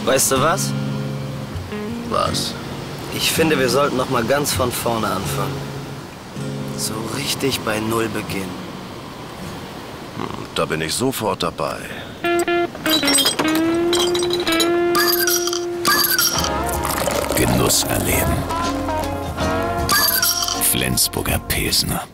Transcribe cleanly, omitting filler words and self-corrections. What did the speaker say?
Weißt du was? Was? Ich finde, wir sollten noch mal ganz von vorne anfangen. So richtig bei Null beginnen. Da bin ich sofort dabei. Genuss erleben. Flensburger Pilsner.